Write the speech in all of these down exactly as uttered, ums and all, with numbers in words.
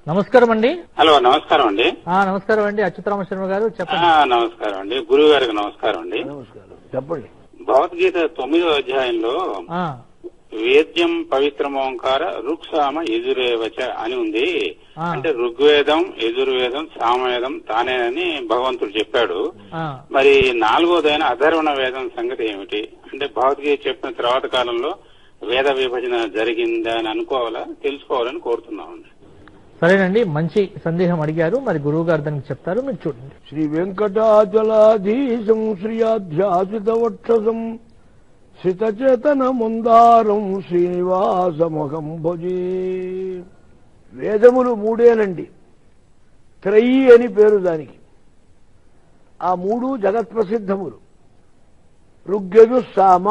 నమస్కారం అండి. హలో, నమస్కారం అండి. నమస్కారం అండి, అచ్యుతరామ శర్మ గారు చెప్పండి. నమస్కారం అండి, గురువు గారికి నమస్కారం అండి. నమస్కారం, చెప్పండి. భగవద్గీత తొమ్మిదో అధ్యాయంలో వేద్యం పవిత్రమోంకార రుక్సామ యజురేవచ అని ఉంది. అంటే ఋగ్వేదం, యజుర్వేదం, సామవేదం తానేనని భగవంతుడు చెప్పాడు. మరి నాలుగోదైన అధర్వణ వేదం సంగతి ఏమిటి? అంటే భగవద్గీత చెప్పిన తర్వాత కాలంలో వేద విభజన జరిగిందా అని అనుకోవాలా, తెలుసుకోవాలని కోరుతున్నామండి. సరేనండి, మంచి సందేహం అడిగారు. మరి గురువు గారు దానికి చెప్తారు, మీరు చూడండి. శ్రీ వెంకటాచలాధీశం శ్రీయాధ్యాసితవక్షసం శ్రితచేతన మందారం శ్రీనివాసముఖం భజే. వేదములు మూడేనండి, త్రయీ అని పేరు దానికి. ఆ మూడు జగత్ప్రసిద్ధములు. ఋగ్యజు సామ,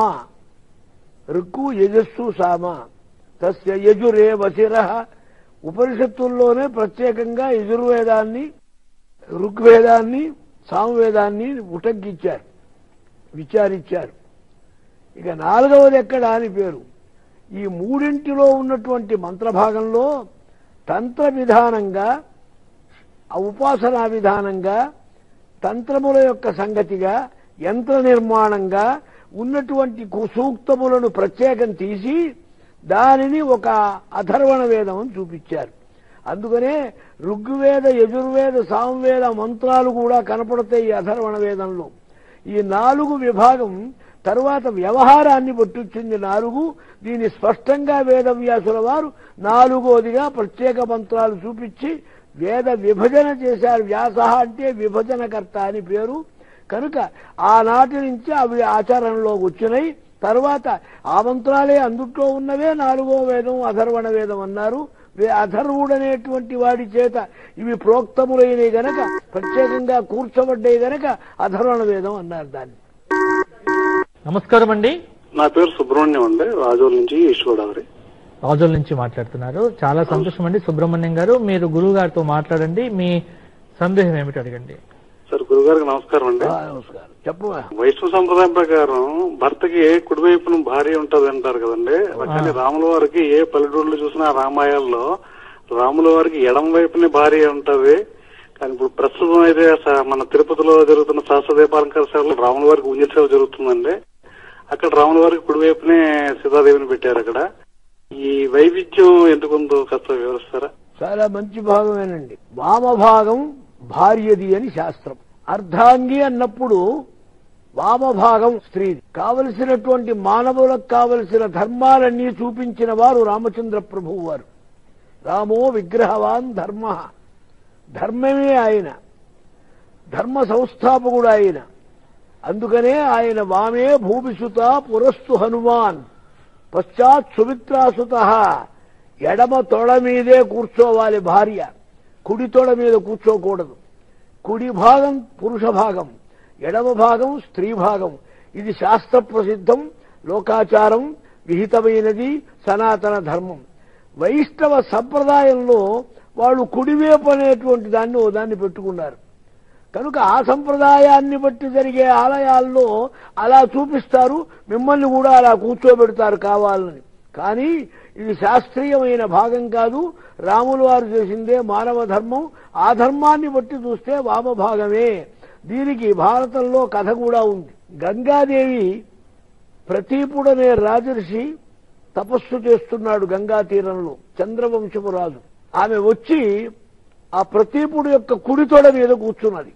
ఋక్కు యజస్సు సామ, తస్య యజురే వశిరః. ఉపనిషత్తుల్లోనే ప్రత్యేకంగా యజుర్వేదాన్ని, ఋగ్వేదాన్ని, సామవేదాన్ని ఉటంకించారు, విచారించారు. ఇక నాలుగవది ఎక్కడ అని పేరు. ఈ మూడింటిలో ఉన్నటువంటి మంత్రభాగంలో తంత్ర విధానంగా, ఉపాసనా విధానంగా, తంత్రముల యొక్క సంగతిగా, యంత్ర నిర్మాణంగా ఉన్నటువంటి సూక్తములను ప్రత్యేకం తీసి దానిని ఒక అథర్వణ వేదం అని చూపించారు. అందుకనే ఋగ్వేద, యజుర్వేద, సామవేద మంత్రాలు కూడా కనపడతాయి ఈ అథర్వణ వేదంలో. ఈ నాలుగు విభాగం తరువాత వ్యవహారాన్ని పట్టుచ్చింది నాలుగు. దీన్ని స్పష్టంగా వేదవ్యాసుల వారు నాలుగోదిగా ప్రత్యేక మంత్రాలు చూపించి వేద విభజన చేశారు. వ్యాస అంటే విభజనకర్త అని పేరు. కనుక ఆనాటి నుంచి అవి ఆచరణలోకి వచ్చినాయి. తర్వాత ఆ మంత్రాలే అందుట్లో ఉన్నవే నాలుగో వేదం అథర్వణ వేదం అన్నారు. అథర్వుడనేటువంటి వాడి చేత ఇవి ప్రోక్తములైనవి గనక, ప్రత్యేకంగా కూర్చోబడ్డాయి గనక అథర్వణ వేదం అన్నారు దాన్ని. నమస్కారం అండి, నా పేరు సుబ్రహ్మణ్యం అండి, రాజోల్ నుంచి ఈస్ట్ గోదావరి. రాజోల్ నుంచి మాట్లాడుతున్నారు. చాలా సంతోషం అండి సుబ్రహ్మణ్యం గారు. మీరు గురువు గారితో మాట్లాడండి, మీ సందేహం ఏమిటి అడగండి. సార్, గురువు గారికి నమస్కారం అండి. నమస్కారం, చెప్పు. వైష్ణవ సంప్రదాయం ప్రకారం భర్తకి కుడివైపున భార్య ఉంటది అంటారు కదండి. కానీ రాముల వారికి ఏ పల్లెటూరులో చూసినా రామాయణంలో రాముల వారికి ఎడం వైపునే భార్య ఉంటది. కానీ ఇప్పుడు ప్రస్తుతం అయితే మన తిరుపతిలో జరుగుతున్న శాస్త్ర దీపాలంకార సేవలో రాముల వారికి ఉంజ సేవ జరుగుతుందండి. అక్కడ రాముల వారికి కుడివైపునే సీతాదేవిని పెట్టారు. అక్కడ ఈ వైవిధ్యం ఎందుకుందో కాస్త వివరిస్తారా? చాలా మంచి భాగమేనండి. వామభాగం భార్యది అని శాస్త్రం. అర్ధాంగి అన్నప్పుడు వామభాగం స్త్రీది. కావలసినటువంటి మానవులకు కావలసిన ధర్మాలన్నీ చూపించిన వారు రామచంద్ర ప్రభువు వారు. రామో విగ్రహవాన్ ధర్మ, ధర్మమే ఆయన, ధర్మ సంస్థాపకుడు ఆయన. అందుకనే ఆయన వామే భూమిసుత పురస్తు హనుమాన్, పశ్చాత్ సుమిత్రాసుత. ఎడమ తొడ మీదే కూర్చోవాలి భార్య, కుడి తొడ మీద కూర్చోకూడదు. కుడి భాగం పురుష భాగం, ఎడమ భాగం స్త్రీ భాగం. ఇది శాస్త్ర ప్రసిద్ధం, లోకాచారం, విహితమైనది, సనాతన ధర్మం. వైష్ణవ సంప్రదాయంలో వాళ్ళు కుడివైపు అనేటువంటి దాన్ని ఓ దాన్ని పెట్టుకున్నారు. కనుక ఆ సంప్రదాయాన్ని బట్టి జరిగే ఆలయాల్లో అలా చూపిస్తారు, మిమ్మల్ని కూడా అలా కూర్చోబెడతారు కావాలని. కానీ ఇది శాస్త్రీయమైన భాగం కాదు. రాములు వారు చేసిందే మానవ ధర్మం. ఆ ధర్మాన్ని బట్టి చూస్తే వామభాగమే. దీనికి భారతంలో కథ కూడా ఉంది. గంగాదేవి, ప్రతీపుడనే రాజర్షి తపస్సు చేస్తున్నాడు గంగా తీరంలో, చంద్రవంశపు రాజు. ఆమె వచ్చి ఆ ప్రతీపుడు యొక్క కుడితోడ మీద కూర్చున్నది.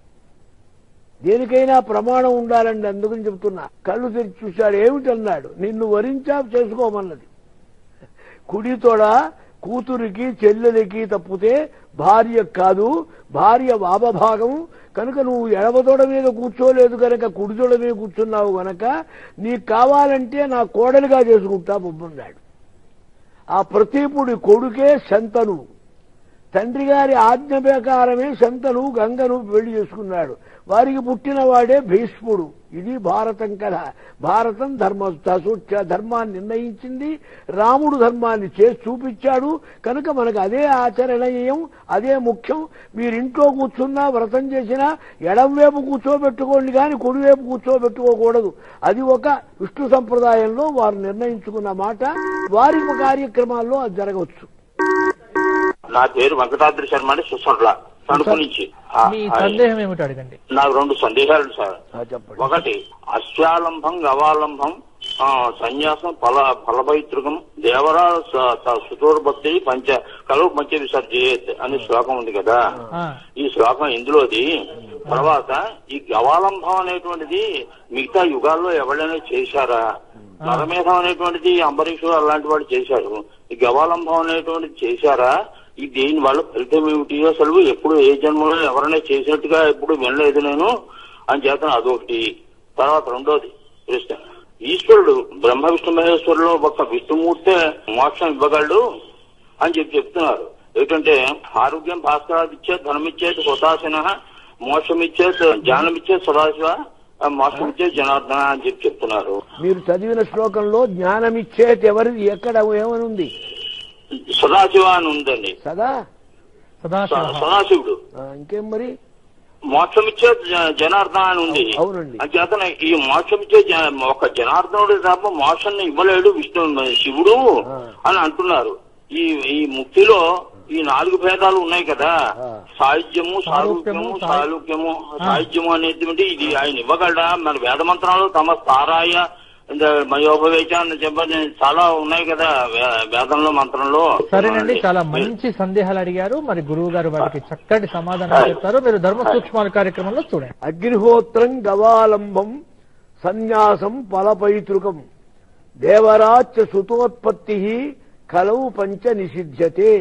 దేనికైనా ప్రమాణం ఉండాలండి, అందుకని చెప్తున్నా. కళ్ళు తెరిచి చూశాడు. ఏమిటన్నాడు? నిన్ను వరించా చేసుకోమన్నది. కుడితోడ కూతురికి చెల్లెలికి తప్పితే భార్య కాదు. భార్య వామభాగం కనుక నువ్వు ఎడమతోడ మీద కూర్చోలేదు కనుక కుడితోడ మీద కూర్చున్నావు గనక నీకు కావాలంటే నా కోడలిగా చేసుకుంటా బొమ్మన్నాడు. ఆ ప్రతీపుడి కొడుకే శంతను. తండ్రి గారి ఆజ్ఞ ప్రకారమే శంతను గంగను పెళ్లి చేసుకున్నాడు. వారికి పుట్టిన వాడే భీష్ముడు. ఇది భారతం కథ. భారతం ధర్మ ధర్మాన్ని నిర్ణయించింది. రాముడు ధర్మాన్ని చేసి చూపించాడు. కనుక మనకు అదే ఆచరణీయం, అదే ముఖ్యం. మీరింట్లో కూర్చున్నా వ్రతం చేసినా ఎడం వైపు కూర్చోబెట్టుకోండి, కానీ కుడివైపు కూర్చోబెట్టుకోకూడదు. అది ఒక విష్ణు సంప్రదాయంలో వారు నిర్ణయించుకున్న మాట. వారి కార్యక్రమాల్లో అది జరగవచ్చు. నా పేరు వెంకటాద్రి శర్మ అండి, సుసర్ల తణుకు నుంచి. సందేహం ఏమిటి అడగండి. నాకు రెండు సందేహాలు సార్. ఒకటి, అశ్వాలంభం గవాలంభం సన్యాసం ఫల ఫలపైతృకం దేవరా సుతోర్భక్తి పంచ కలవు పంచ విసర్జయేత్ అనే శ్లోకం ఉంది కదా, ఈ శ్లోకం ఇందులోది. తర్వాత ఈ గవాలంభం అనేటువంటిది మిగతా యుగాల్లో ఎవరైనా చేశారా? నరమేధం అనేటువంటిది అంబరీషుడు అలాంటి వాడు చేశారు. ఈ గవాలంభం అనేటువంటిది చేశారా? ఈ దీని వల్ల ఫలితం ఏమిటి? అసలు ఎప్పుడు ఏ జన్మలో ఎవరైనా చేసినట్టుగా ఎప్పుడు వినలేదు నేను అని చేతను అదొకటి. తర్వాత రెండోది ప్రశ్న, ఈశ్వరుడు బ్రహ్మ విష్ణు మహేశ్వరులో ఒక విష్ణుమూర్తే మోక్షం ఇవ్వగలడు అని చెప్పి చెప్తున్నారు. ఏంటంటే ఆరోగ్యం భాస్కరాదిచ్చేది ధనమిచ్చేది హుతాశన మోక్షమిచ్చేది జ్ఞానమిచ్చేది సదాశివ మోక్షమిచ్చేది జనార్దన అని చెప్పి చెప్తున్నారు. మీరు చదివిన శ్లోకంలో జ్ఞానమిచ్చేది ఎవరిది ఎక్కడ ఏమని ఉంది? సదాశివ అని ఉందండి. సదా సదాశివుడు. ఇంకేం మరి? మోక్షమిచ్చే జనార్దన అని ఉంది. అవునండి. అంచేతన ఈ మోక్షమిచ్చే ఒక జనార్దనుడు తప్ప మోక్షాన్ని ఇవ్వలేడు విష్ణు శివుడు అని అంటున్నారు. ఈ ఈ ముక్తిలో ఈ నాలుగు భేదాలు ఉన్నాయి కదా, సాహిత్యము సారూప్యము సారూప్యము సాహిత్యము అనేటువంటి ఇది ఆయన ఇవ్వగలడా? మన వేద మంత్రాలు తమ తారాయ మయోపవేచాన్ని చెప్పని చాలా ఉన్నాయి కదా వేదంలో మంత్రంలో. సరేనండి, చాలా మంచి సందేహాలు అడిగారు. మరి గురువు గారు వారికి చక్కటి సమాధానం చెప్తారు. మీరు ధర్మ సూక్ష్మాల కార్యక్రమంలో చూడండి. అగ్నిహోత్రం గవాలంబం సన్యాసం ఫలపైతృకం దేవరాచ సుతోత్పత్తి కలవు పంచ నిషిధ్యతే.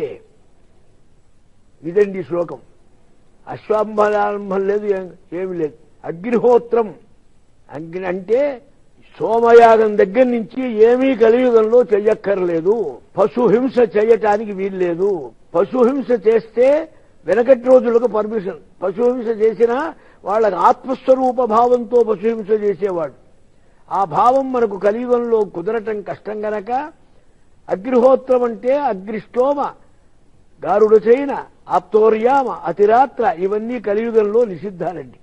ఇదండి శ్లోకం. అశ్వాంబలాంబం లేదు, ఏమి లేదు. అగ్నిహోత్రం అగ్ని అంటే సోమయాగం దగ్గర నుంచి ఏమీ కలియుగంలో చెయ్యక్కర్లేదు. పశుహింస చేయటానికి వీల్లేదు. పశుహింస చేస్తే వెనకటి రోజులకు పర్మిషన్. పశుహింస చేసినా వాళ్ళకి ఆత్మస్వరూప భావంతో పశుహింస చేసేవాడు. ఆ భావం మనకు కలియుగంలో కుదరటం కష్టం గనక అగ్నిహోత్రం అంటే అగ్నిష్టోమ గారుడు చైన ఆప్తోర్యామ అతిరాత్ర ఇవన్నీ కలియుగంలో నిషిద్ధాలండి.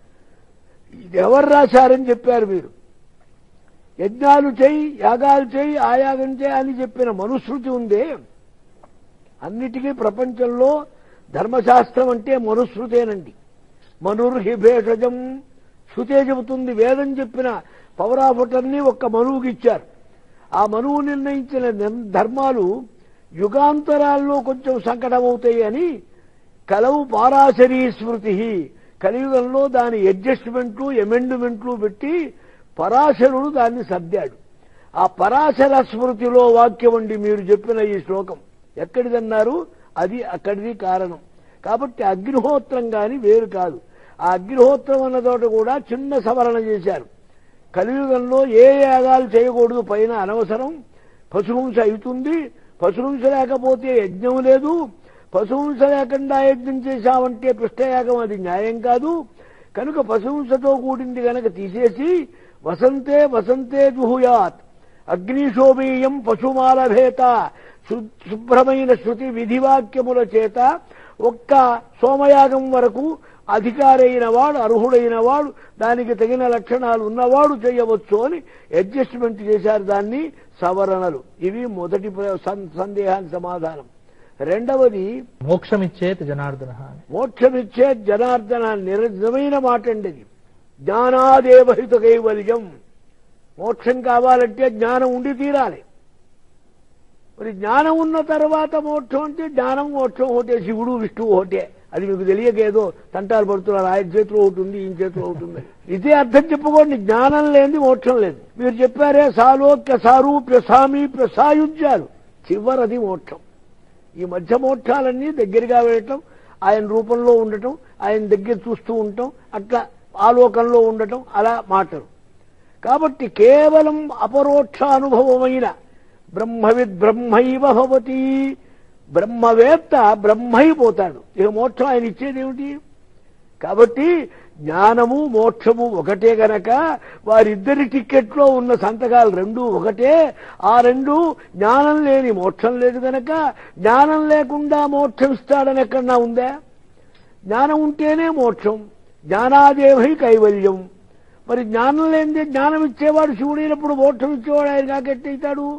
ఇది ఎవరు రాశారని చెప్పారు మీరు? యజ్ఞాలు చేయి యాగాలు చేయి ఆయాగం చేయి అని చెప్పిన మనుస్మృతి ఉందే. అన్నిటికీ ప్రపంచంలో ధర్మశాస్త్రం అంటే మనుస్మృతేనండి. మనుర్హి భేషజం శృతే చెబుతుంది. వేదం చెప్పిన పవర్ ఆఫ్ అటర్నీ ఒక్క మనువుకి ఇచ్చారు. ఆ మనువు నిర్ణయించిన ధర్మాలు యుగాంతరాల్లో కొంచెం సంకటమవుతాయి అని కలవు పారాశరీ స్మృతి కలియుగంలో దాని అడ్జస్ట్మెంట్లు అమెండ్మెంట్లు పెట్టి పరాశరుడు దాన్ని సర్దాడు. ఆ పరాశర స్మృతిలో వాక్యం అండి మీరు చెప్పిన ఈ శ్లోకం. ఎక్కడిదన్నారు? అది అక్కడిది కారణం. కాబట్టి అగ్నిహోత్రం గాని వేరు కాదు. ఆ అగ్నిహోత్రం అన్న చోట కూడా చిన్న సవరణ చేశారు. కలియుగంలో ఏ యాగాలు చేయకూడదు, పైన అనవసరం. పశుహింస అవుతుంది. పశుహింస లేకపోతే యజ్ఞం లేదు. పశుహింస లేకుండా యజ్ఞం చేశామంటే పృష్ఠయాగం, అది న్యాయం కాదు. కనుక పశుహింసతో కూడింది గనక తీసేసి వసంతే వసంతే జుహుయాత్ అగ్నిశోమీయం పశుమాలభేత శుభ్రమైన శృతి విధివాక్యముల చేత ఒక్క సోమయాగం వరకు అధికారైన వాడు అర్హుడైన వాడు దానికి తగిన లక్షణాలు ఉన్నవాడు చేయవచ్చు అని అడ్జస్ట్మెంట్ చేశారు. దాన్ని సవరణలు. ఇవి మొదటి సందేహానికి సమాధానం. రెండవది మోక్షమిచ్చేత్ జనార్దన. మోక్షమిచ్చే జనార్దన నిజమైన మాట అండి. జ్ఞానాదేవహిత కైవల్యం. మోక్షం కావాలంటే జ్ఞానం ఉండి తీరాలి. మరి జ్ఞానం ఉన్న తర్వాత మోక్షం అంటే జ్ఞానం మోక్షం ఒకటే, శివుడు విష్ణువు ఒకటే. అది మీకు తెలియకేదో తంటాలు పడుతున్నారు. ఆయన చేతిలో ఒకటి ఉంది, ఈయన చేతిలో ఒకటి ఉంది. ఇదే అర్థం చెప్పుకోండి. జ్ఞానం లేని మోక్షం లేదు. మీరు చెప్పారే సాలోక్య సారూప్య సామీప్య సాయుధ్యాలు, చివరది మోక్షం. ఈ మధ్య మోక్షాలన్నీ దగ్గరగా వెళ్ళటం, ఆయన రూపంలో ఉండటం, ఆయన దగ్గర చూస్తూ ఉండటం, అట్లా ఆలోకంలో ఉండటం, అలా మాటలు. కాబట్టి కేవలం అపరోక్షానుభవమైన బ్రహ్మవిద్ బ్రహ్మైవ భవతి. బ్రహ్మవేత్త బ్రహ్మైపోతాడు. ఇక మోక్షం ఆయన ఇచ్చేదేమిటి? కాబట్టి జ్ఞానము మోక్షము ఒకటే గనక వారిద్దరి టిక్కెట్లో ఉన్న సంతకాలు రెండు ఒకటే. ఆ రెండు జ్ఞానం లేని మోక్షం లేదు గనక జ్ఞానం లేకుండా మోక్షం ఇస్తాడని ఎక్కడన్నా ఉందా? జ్ఞానం ఉంటేనే మోక్షం. జ్ఞానాదేవై కైవల్యం. మరి జ్ఞానం లేనిదే జ్ఞానం ఇచ్చేవాడు శివుడైనప్పుడు మోక్షం ఇచ్చేవాడు ఆయన కాకెట్టయితాడు?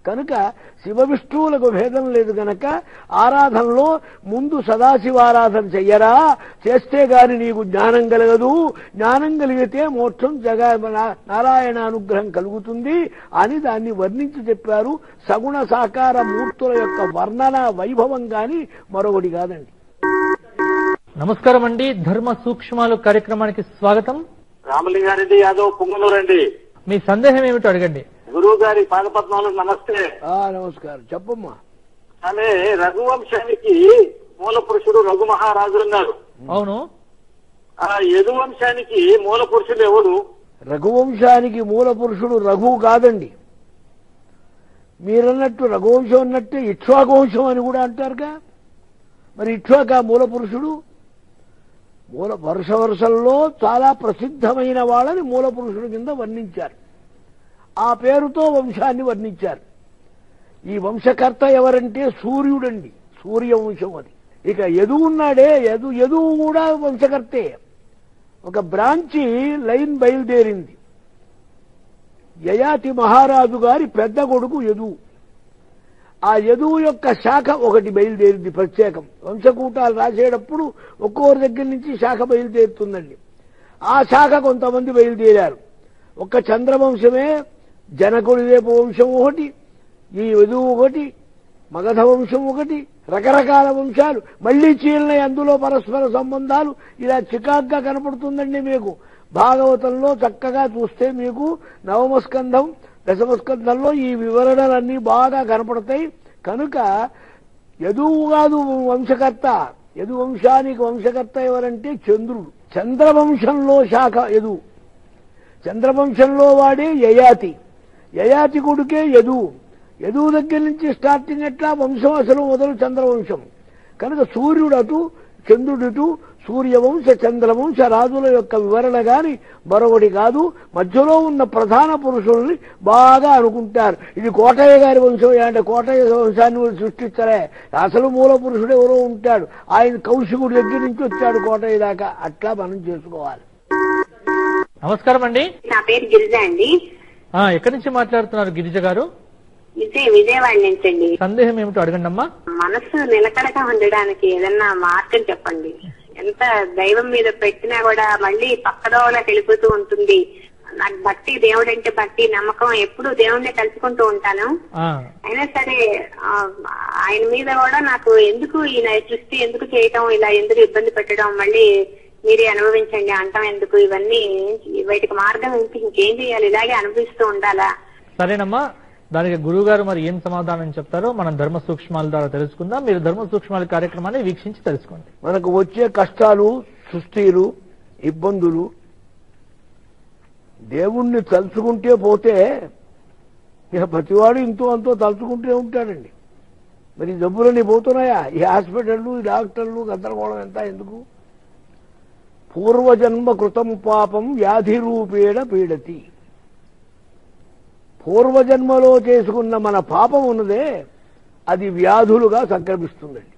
కనుక శివ విష్ణువులకు భేదం లేదు గనక ఆరాధనలో ముందు సదాశివారాధన చెయ్యరా, చేస్తే గాని నీకు జ్ఞానం కలగదు, జ్ఞానం కలిగితే మోక్షం జగ నారాయణ అనుగ్రహం కలుగుతుంది అని దాన్ని వర్ణించి చెప్పారు. సగుణ సాకార మూర్తుల యొక్క వర్ణన వైభవం గాని మరొకటి కాదండి. నమస్కారం అండి. ధర్మ సూక్ష్మాలు కార్యక్రమానికి స్వాగతం. రామలింగారెడ్డి యాదవ్ పొంగనూరండి. మీ సందేహం ఏమిటో అడగండి. గురువు గారి పాదపద్మాలు నమస్తే. నమస్కారం, చెప్పమ్మా. ఆమె రఘువంశానికి మూల పురుషుడు రఘు మహారాజు అన్నారు. అవును. ఆ యదువంశానికి మూల పురుషుడు ఎవరు? రఘువంశానికి మూల పురుషుడు రఘు కాదండి. మీరన్నట్టు రఘువంశం అన్నట్టు ఇక్ష్వాకువంశం అని కూడా అంటారుగా. మరి ఇక్ష్వాక మూల పురుషుడు? మూల వరుస వరుసల్లో చాలా ప్రసిద్ధమైన వాళ్ళని మూల పురుషుడు కింద వర్ణించారు. ఆ పేరుతో వంశాన్ని వర్ణించారు. ఈ వంశకర్త ఎవరంటే సూర్యుడండి, సూర్యవంశం అది. ఇక యదువు ఉన్నాడే, యదు యదువు కూడా వంశకర్తే. ఒక బ్రాంచి లైన్ బయలుదేరింది. యయాతి మహారాజు గారి పెద్ద కొడుకు యదువు. ఆ యదువు యొక్క శాఖ ఒకటి బయలుదేరింది ప్రత్యేకం. వంశకూటాలు రాసేటప్పుడు ఒక్కొక్కరి దగ్గర నుంచి శాఖ బయలుదేరుతుందండి. ఆ శాఖ కొంతమంది బయలుదేరారు. ఒక్క చంద్రవంశమే, జనకుడిదేపు వంశం ఒకటి, ఈ యదువు ఒకటి, మగధ వంశం ఒకటి, రకరకాల వంశాలు మళ్లీ చీలినాయి. అందులో పరస్పర సంబంధాలు ఇలా చికాగ్గా కనపడుతుందండి. మీకు భాగవతంలో చక్కగా చూస్తే మీకు నవమస్కంధం దశమస్కంధంలో ఈ వివరణలన్నీ బాగా కనపడతాయి. కనుక యదువు కాదు వంశకర్త. యదు వంశానికి వంశకర్త ఎవరంటే చంద్రుడు. చంద్రవంశంలో శాఖ యదువు. చంద్రవంశంలో వాడే యయాతి. యయాతి కొడుకే యదువు. యదువు దగ్గర నుంచి స్టార్టింగ్ ఎట్లా వంశం అసలు మొదలు చంద్రవంశం. కనుక సూర్యుడు అటు, చంద్రుడిటు, సూర్యవంశ చంద్రవంశ రాజుల యొక్క వివరణ గాని మరొకటి కాదు. మధ్యలో ఉన్న ప్రధాన పురుషుల్ని బాగా అనుకుంటారు. ఇది కోటయ్య గారి వంశం అంటే కోటయ్య వంశాన్ని సృష్టించలే, అసలు మూల పురుషుడు ఎవరో ఉంటాడు. ఆయన కౌశికుడి దగ్గర నుంచి వచ్చాడు కోటయ్య దాకా. అట్లా మనం చేసుకోవాలి. నమస్కారం అండి. నా పేరు గిరిజ అండి. ఎక్కడి నుంచి మాట్లాడుతున్నారు గిరిజ గారు? విజయ విజయవాడ నుంచి అండి. సందేహం ఏమిటో అడగండి అమ్మా. మనసు నిలకడగా ఉండడానికి ఏదన్నా మార్గం చెప్పండి. ఎంత దైవం మీద పెట్టినా కూడా మళ్ళీ పక్కదోవలా వెళ్ళిపోతూ ఉంటుంది. నాకు భక్తి, దేవుడు అంటే భక్తి, నమ్మకం, ఎప్పుడు దేవుడిని కలుసుకుంటూ ఉంటాను. అయినా సరే ఆయన మీద కూడా నాకు ఎందుకు ఈయన సృష్టి ఎందుకు చేయటం, ఇలా ఎందుకు ఇబ్బంది పెట్టడం, మళ్ళీ మీరే అనుభవించండి అంటాం ఎందుకు, ఇవన్నీ వీటికి మార్గం ఇంకేం చేయాలి, ఇలాగే అనుభవిస్తూ ఉండాలా? సరేనమ్మా, దానికి గురువు గారు మరి ఏం సమాధానం చెప్తారో మనం ధర్మ సూక్ష్మాల ద్వారా తెలుసుకుందాం. మీరు ధర్మ సూక్ష్మాల కార్యక్రమాన్ని వీక్షించి తెలుసుకోండి. మనకు వచ్చే కష్టాలు, సుస్థిలు, ఇబ్బందులు దేవుణ్ణి తలుచుకుంటే పోతే ఇక ప్రతివాడు ఇంతో అంతో తలుచుకుంటూ ఉంటాడండి. మరి జబ్బులన్నీ పోతున్నాయా? ఈ హాస్పిటళ్లు, ఈ డాక్టర్లు గందరగోళం ఎంత ఎందుకు? పూర్వజన్మ కృతం పాపం వ్యాధి రూపేణ పీడతి. పూర్వజన్మలో చేసుకున్న మన పాపం ఉన్నదే అది వ్యాధులుగా సంక్రమిస్తుందండి.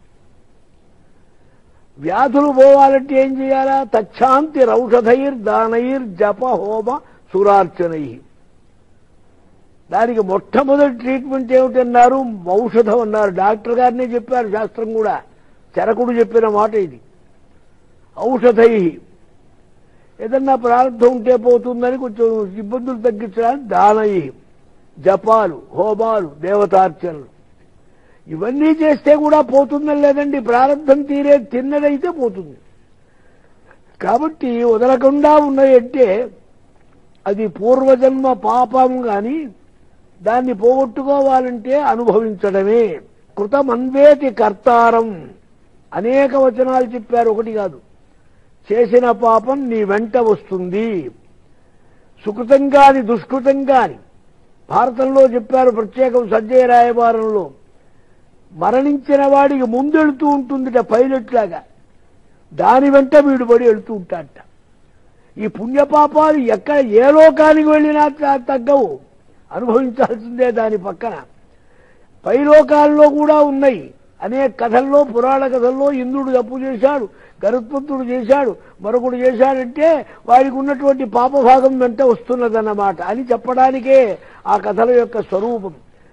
వ్యాధులు పోవాలంటే ఏం చేయాలా? తచ్చాంతి రౌషధైర్ దానైర్ జప హోమ సురార్చనై. దానికి మొట్టమొదటి ట్రీట్మెంట్ ఏమిటన్నారు? ఔషధం అన్నారు. డాక్టర్ గారినే చెప్పారు, శాస్త్రం కూడా. చరకుడు చెప్పిన మాట ఇది. ఔషధై. ఏదన్నా ప్రారంభం ఉంటే పోతుందని కొంచెం ఇబ్బందులు తగ్గించడానికి దానై, జపాలు, హోమాలు, దేవతార్చనలు ఇవన్నీ చేస్తే కూడా పోతుందని లేదండి. ప్రారంభం తీరే తిన్నదైతే పోతుంది. కాబట్టి వదలకుండా ఉన్నాయంటే అది పూర్వజన్మ పాపం గాని దాన్ని పోగొట్టుకోవాలంటే అనుభవించడమే. కృతమన్వేతి కర్తారం అనేక వచనాలు చెప్పారు, ఒకటి కాదు. చేసిన పాపం నీ వెంట వస్తుంది. సుకృతం కాని దుష్కృతం కాని భారతంలో చెప్పారు ప్రత్యేకం సంజయ రాయబారంలో. మరణించిన వాడికి ముందెడుతూ ఉంటుందిట పైలట్ లాగా, దాని వెంట వీడు పడి వెళుతూ ఉంటాడట. ఈ పుణ్యపాపాలు ఎక్కడ ఏ లోకానికి వెళ్ళినా తగ్గవు, అనుభవించాల్సిందే. దాని పక్కన పైలోకాల్లో కూడా ఉన్నాయి అనేక కథల్లో, పురాణ కథల్లో. ఇంద్రుడు తప్పు చేశాడు, గరుత్మంతుడు చేశాడు, మరొకడు చేశాడంటే వాడికి ఉన్నటువంటి పాపభాగం వెంట వస్తున్నదన్నమాట అని చెప్పడానికే ఆ కథల యొక్క స్వరూపం.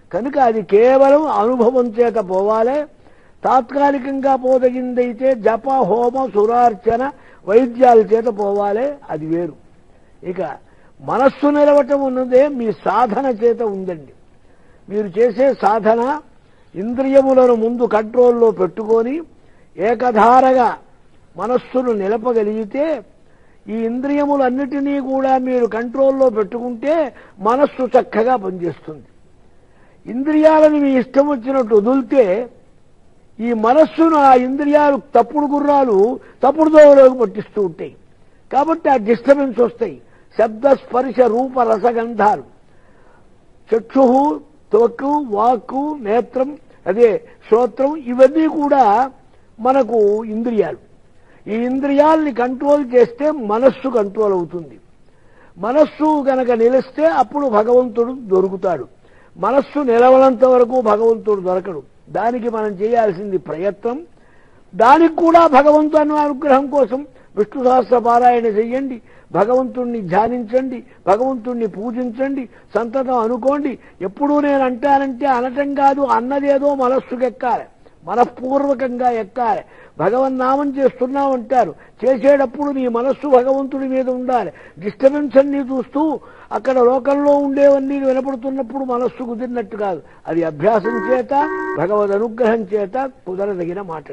కనుక అది కేవలం అనుభవం చేత పోవాలే. తాత్కాలికంగా పోదగిందైతే జప హోమ సురార్చన వైద్యాల చేత పోవాలే, అది వేరు. ఇక మనస్సు నిలవటం ఉన్నదే మీ సాధన చేత ఉందండి. మీరు చేసే సాధన ఇంద్రియములను ముందు కంట్రోల్లో పెట్టుకొని ఏకధారగా మనస్సును నిలపగలిగితే, ఈ ఇంద్రియములన్నిటినీ కూడా మీరు కంట్రోల్లో పెట్టుకుంటే మనస్సు చక్కగా పనిచేస్తుంది. ఇంద్రియాలను మీ ఇష్టం వచ్చినట్టు వదిలితే ఈ మనస్సును ఆ ఇంద్రియాలు తప్పుడు గుర్రాలు తప్పుడు దోవలోకి పట్టిస్తూ ఉంటాయి. కాబట్టి ఆ డిస్టర్బెన్స్ వస్తాయి. శబ్ద స్పర్శ రూప రసగంధాలు, చక్షు త్వక్కు వాక్కు నేత్రం అదే శ్రోత్రం, ఇవన్నీ కూడా మనకు ఇంద్రియాలు. ఈ ఇంద్రియాల్ని కంట్రోల్ చేస్తే మనస్సు కంట్రోల్ అవుతుంది. మనస్సు గనక నిలిస్తే అప్పుడు భగవంతుడు దొరుకుతాడు. మనస్సు నిలవనంత వరకు భగవంతుడు దొరకడు. దానికి మనం చేయాల్సింది ప్రయత్నం. దానికి కూడా భగవంతుని అనుగ్రహం కోసం విష్ణు సహస్ర పారాయణ చెయ్యండి, భగవంతుణ్ణి ధ్యానించండి, భగవంతుణ్ణి పూజించండి, సంతతం అనుకోండి. ఎప్పుడూ నేను అంటానంటే అనటం కాదు, అన్నదేదో మనస్సుకు ఎక్కాలి, మనఃపూర్వకంగా ఎక్కాలి. భగవన్నామం చేస్తున్నామంటారు, చేసేటప్పుడు నీ మనస్సు భగవంతుడి మీద ఉండాలి. డిస్టర్బెన్స్ అన్ని చూస్తూ అక్కడ లోకంలో ఉండేవన్నీ వినపడుతున్నప్పుడు మనస్సు కుదిరినట్టు కాదు. అది అభ్యాసం చేత భగవద్ అనుగ్రహం చేత కుదరదగిన మాట.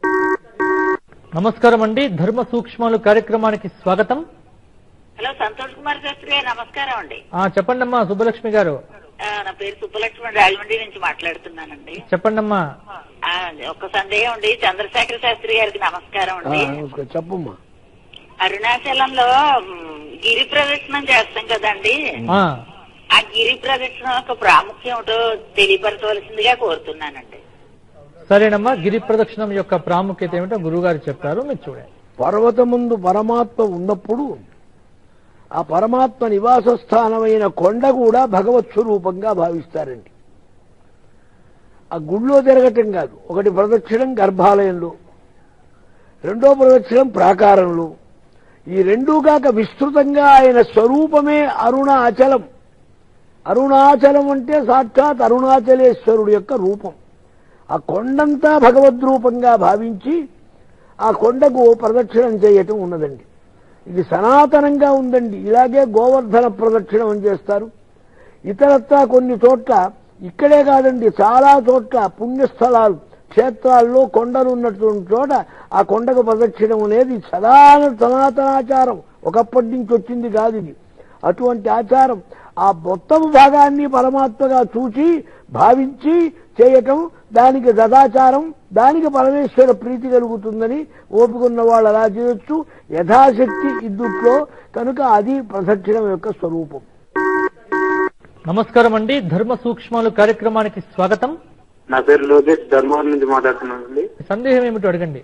నమస్కారం అండి. ధర్మ సూక్ష్మాలు కార్యక్రమానికి స్వాగతం. హలో, సంతోష్ కుమార్ శాస్త్రి గారు నమస్కారం అండి. చెప్పండి అమ్మా. సుబ్బలక్ష్మి గారు. నా పేరు సుబ్బలక్ష్మి, రాజమండ్రి నుంచి మాట్లాడుతున్నానండి. చెప్పండి అమ్మా. ఒక సందేహం అండి. చంద్రశేఖర శాస్త్రి గారికి నమస్కారం అండి. చెప్పమ్మా. అరుణాచలంలో గిరి ప్రదక్షిణం చేస్తాం కదండి, ఆ గిరి ప్రదక్షిణ యొక్క ప్రాముఖ్యం ఏమిటో తెలియపరచవలసిందిగా కోరుతున్నానండి. సరేనమ్మా. గిరి ప్రదక్షిణం యొక్క ప్రాముఖ్యత ఏమిటో గురువుగారు చెప్తారు, మీరు చూడండి. పర్వతం ముందు పరమాత్మ ఉన్నప్పుడు ఆ పరమాత్మ నివాస స్థానమైన కొండ కూడా భగవత్ స్వరూపంగా భావిస్తారండి. ఆ గుళ్ళో తిరగటం కాదు. ఒకటి ప్రదక్షిణం గర్భాలయంలో, రెండో ప్రదక్షిణం ప్రాకారంలో. ఈ రెండూ కాక విస్తృతంగా ఆయన స్వరూపమే అరుణాచలం. అరుణాచలం అంటే సాక్షాత్ అరుణాచలేశ్వరుడు యొక్క రూపం. ఆ కొండంతా భగవద్రూపంగా భావించి ఆ కొండకు ప్రదక్షిణం చేయటం ఉన్నదండి. ఇది సనాతనంగా ఉందండి. ఇలాగే గోవర్ధన ప్రదక్షిణం అని చేస్తారు. ఇతరత్రా కొన్ని చోట్ల, ఇక్కడే కాదండి చాలా చోట్ల పుణ్యస్థలాలు క్షేత్రాల్లో కొండలు ఉన్నటువంటి చోట ఆ కొండకు ప్రదక్షిణం అనేది సదా సనాతనాచారం, ఒకప్పటి నుంచి వచ్చింది కాదు ఇది. అటువంటి ఆచారం ఆ మొత్తం భాగాన్ని పరమాత్మగా చూచి భావించి చేయటం, దానికి సదాచారం, దానికి పరమేశ్వర ప్రీతి కలుగుతుందని ఓపికన్న వాళ్ళు అలా చేయొచ్చు. యథాశక్తి ఇద్దుట్లో కనుక అది ప్రదక్షిణం యొక్క స్వరూపం. నమస్కారం అండి. ధర్మ సూక్ష్మాలు కార్యక్రమానికి స్వాగతం. నా పేరు లోకేష్, ధర్మవరం నుంచి మాట్లాడుతున్నానండి. సందేహం ఏమిటో అడగండి.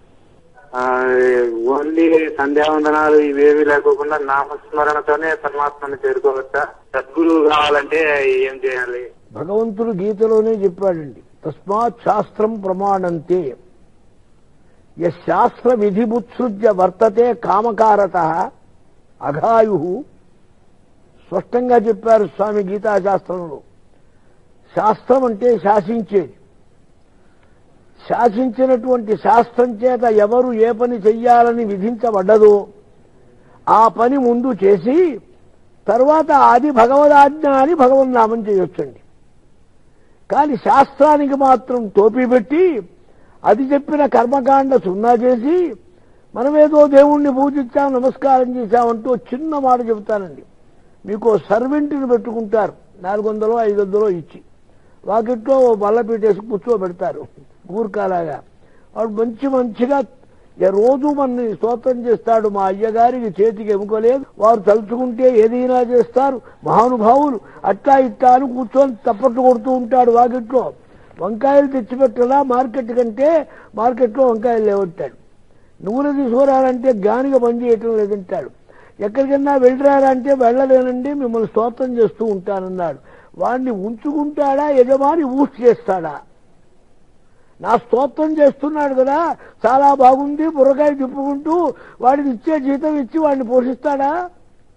ఓన్లీ సంధ్యావందనాలు ఇవేవి లేకోకుండా నామస్మరణతోనే పరమాత్మని చేరుకోవచ్చా? సద్గురువు కావాలంటే ఏం చేయాలి? భగవంతుడు గీతలోనే చెప్పాడండి, తస్మాత్ శాస్త్రం ప్రమాణంతే యశాస్త్ర విధిముత్సృజ్య వర్తతే కామకారత అఘాయు. స్పష్టంగా చెప్పారు స్వామి గీతాశాస్త్రంలో. శాస్త్రం అంటే శాసించేది. శాసించినటువంటి శాస్త్రం చేత ఎవరు ఏ పని చెయ్యాలని విధించబడ్డదో ఆ పని ముందు చేసి తర్వాత అది భగవదాజ్ఞ అని భగవన్నామం చేయొచ్చండి. కానీ శాస్త్రానికి మాత్రం టోపీ పెట్టి అది చెప్పిన కర్మకాండ సున్నా చేసి మనమేదో దేవుణ్ణి పూజించాం నమస్కారం చేశామంటూ చిన్న మాట చెబుతానండి. మీకు సర్వెంట్ని పెట్టుకుంటారు, నాలుగు వందలో ఐదు వందలో ఇచ్చి వాకిట్లో బల్ల పెట్టేసి కూర్చోబెడతారు గూర్ఖాలాగా. వాడు మంచి మంచిగా రోజు మనని స్తోత్రం చేస్తాడు. మా అయ్యగారికి చేతికి ఎముకలేదు, వారు తలుచుకుంటే ఏదైనా చేస్తారు మహానుభావులు, అట్టా ఇట్టా అని కూర్చొని తప్పట్లు కొడుతూ ఉంటాడు వాకిట్లో. వంకాయలు తెచ్చిపెట్టలా మార్కెట్ కంటే, మార్కెట్లో వంకాయలు లేవంటాడు. నూనె తీసుకురాలంటే గానిగా పనిచేయటం లేదంటాడు. ఎక్కడికన్నా వెళ్ళరారంటే వెళ్ళలేనండి మిమ్మల్ని స్తోత్రం చేస్తూ ఉంటానన్నాడు. వాడిని ఉంచుకుంటాడా యజమాని ఊసి చేస్తాడా? నా స్తోత్రం చేస్తున్నాడు కదా, చాలా బాగుంది బుర్రకాయ తిప్పుకుంటూ వాడికి ఇచ్చే జీతం ఇచ్చి వాడిని పోషిస్తాడా?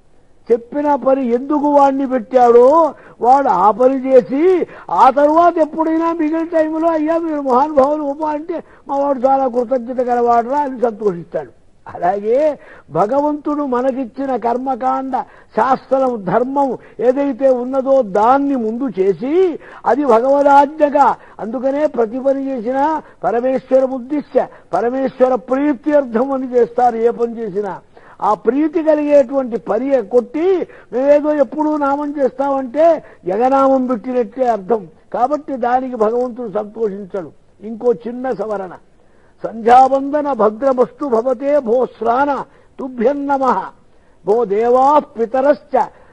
చెప్పిన పని ఎందుకు వాడిని పెట్టాడో వాడు ఆ పని చేసి ఆ తర్వాత ఎప్పుడైనా మిగిలిన టైంలో అయ్యా మీరు మహానుభావులు ఉప అంటే మా వాడు చాలా కృతజ్ఞత గలవాడరా అని సంతోషిస్తాడు. అలాగే భగవంతుడు మనకిచ్చిన కర్మకాండ శాస్త్రం ధర్మం ఏదైతే ఉన్నదో దాన్ని ముందు చేసి అది భగవదాజ్ఞగా, అందుకనే ప్రతి పని చేసినా పరమేశ్వర ఉద్దిశ్య పరమేశ్వర ప్రీత్యర్థం అని చేస్తారు. ఏ పని చేసినా ఆ ప్రీతి కలిగేటువంటి పని కొట్టి మేమేదో ఎప్పుడూ నామం చేస్తామంటే జగనామం పెట్టినట్లే అర్థం. కాబట్టి దానికి భగవంతుడు సంతోషించడు. ఇంకో చిన్న సవరణ, సంధ్యావందన భద్రమస్తు భవతే భో శ్రాన తుభ్యం నమః భో దేవా పితరశ్చ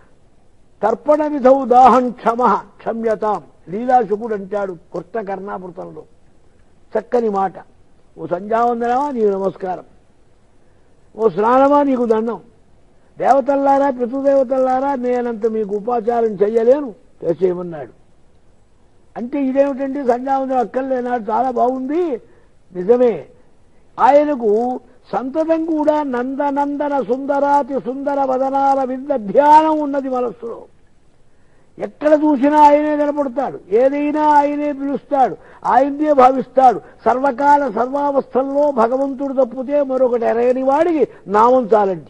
తర్పణ విధౌ దాహం క్షమ క్షమ్యతాం. లీలాశుకుడు అంటాడు కృష్ణ కర్ణామృతంలో. చక్కని మాట. ఓ సంధ్యావందనమా నీకు నమస్కారం, ఓ స్నానమా నీకు దండం, దేవతల్లారా పితృదేవతల్లారా నేనంత మీకు ఉపాచారం చెయ్యలేను చేసేయమన్నాడు. అంటే ఇదేమిటండి సంధ్యావందనం అక్కర్లేనాడు, చాలా బాగుంది. నిజమే, ఆయనకు సంతతం కూడా నందనందన సుందరాతి సుందర వదనాల విద్ద ధ్యానం ఉన్నది మనస్సులో. ఎక్కడ చూసినా ఆయనే కనపడతాడు, ఏదైనా ఆయనే పిలుస్తాడు, ఆయన్నే భావిస్తాడు. సర్వకాల సర్వావస్థల్లో భగవంతుడు తప్పితే మరొకటి ఎరగని వాడికి నామం చాలండి.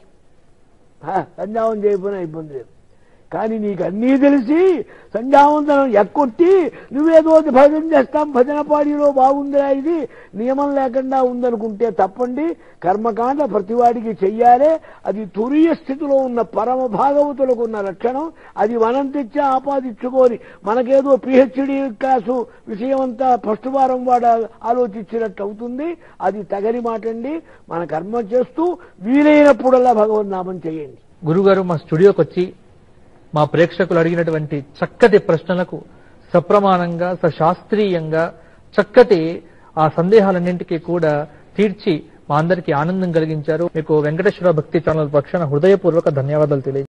సంధ్యావం చేయకపోయినా ఇబ్బంది లేదు. కానీ నీకు అన్నీ తెలిసి సంధ్యావందనం ఎక్కొట్టి నువ్వేదో భజన చేస్తాం భజన పాడిలో బాగుందిరా ఇది నియమం లేకుండా ఉందనుకుంటే తప్పండి. కర్మకాండ ప్రతివాడికి చెయ్యాలే. అది తురియ స్థితిలో ఉన్న పరమ భాగవతులకు ఉన్న లక్షణం. అది మనం తెచ్చి ఆపాదించుకొని మనకేదో పిహెచ్డి క్లాసు విషయమంతా ఫస్ట్ వారం వాడు ఆలోచించినట్టు అవుతుంది. అది తగని మాటండి. మన కర్మ చేస్తూ వీలైనప్పుడల్లా భగవన్నామం చేయండి. గురుగారు మా స్టూడియోకి వచ్చి మా ప్రేక్షకులు అడిగినటువంటి చక్కటి ప్రశ్నలకు సప్రమాణంగా సశాస్త్రీయంగా చక్కటి ఆ సందేహాలన్నింటికీ కూడా తీర్చి మా అందరికీ ఆనందం కలిగించారు. మీకు వెంకటేశ్వర భక్తి ఛానల్ పక్షాన హృదయపూర్వక ధన్యవాదాలు తెలియజేస్తున్నాను.